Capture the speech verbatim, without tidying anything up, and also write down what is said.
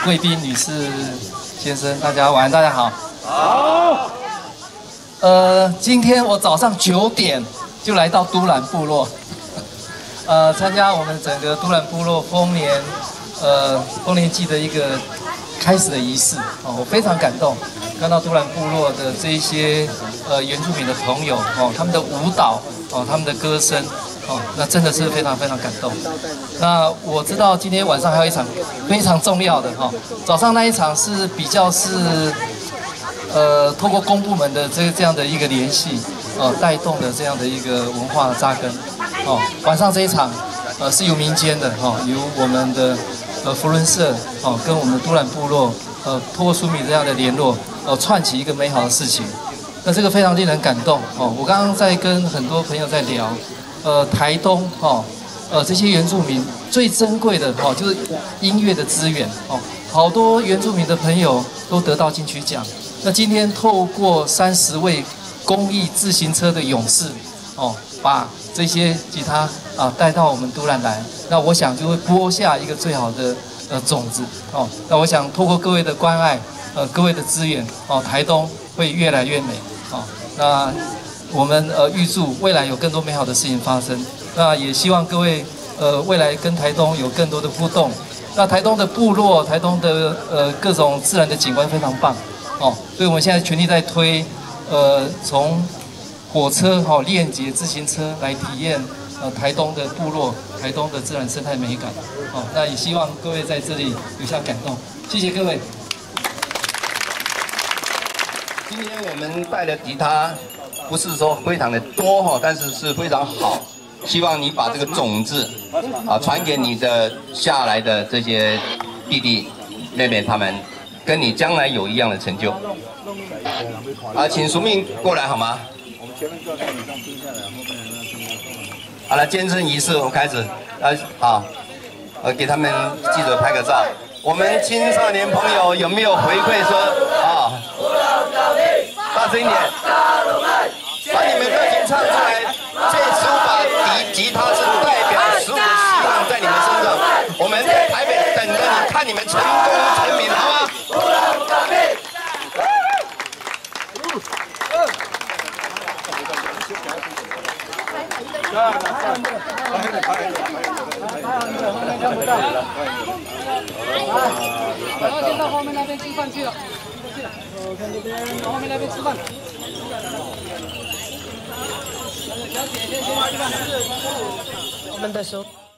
贵宾、女士、先生，大家晚安，大家好。好。呃，今天我早上九点就来到都兰部落，呃，参加我们整个都兰部落丰年呃丰年祭的一个开始的仪式哦，我非常感动，看到都兰部落的这一些呃原住民的朋友哦，他们的舞蹈哦，他们的歌声。 哦，那真的是非常非常感动。那我知道今天晚上还有一场非常重要的哈、哦，早上那一场是比较是呃透过公部门的这这样的一个联系，呃带动的这样的一个文化扎根。哦，晚上这一场呃是由民间的哈、哦，由我们的呃福伦社哦跟我们的都兰部落呃透过苏米这样的联络，呃串起一个美好的事情。那这个非常令人感动哦。我刚刚在跟很多朋友在聊。 呃，台东哦，呃，这些原住民最珍贵的哦，就是音乐的资源哦，好多原住民的朋友都得到金曲奖。那今天透过三十位公益自行车的勇士哦，把这些吉他啊带到我们都兰来，那我想就会播下一个最好的呃种子哦。那我想透过各位的关爱，呃，各位的资源哦，台东会越来越美哦。那。 我们呃预祝未来有更多美好的事情发生。那也希望各位呃未来跟台东有更多的互动。那台东的部落、台东的呃各种自然的景观非常棒哦，所以我们现在全力在推呃从火车哈、哦、链接自行车来体验呃台东的部落、台东的自然生态美感哦。那也希望各位在这里留下感动，谢谢各位。 今天我们带的吉他。 不是说非常的多哈，但是是非常好。希望你把这个种子啊传给你的下来的这些弟弟妹妹，他们跟你将来有一样的成就。啊，请署名过来好吗？好了，监证仪式我们开始。啊，好，呃，给他们记者拍个照。我们青少年朋友有没有回馈说啊？大声一点。 把你们热情唱出来！这十五把吉吉他是代表十五个希望在你们身上。我们在台北等着你，看你们成功成名，好吗？ 然后先到后面那边吃饭去了。我看这边，到后面那边吃饭。 小姐，先先吃饭。我们的手。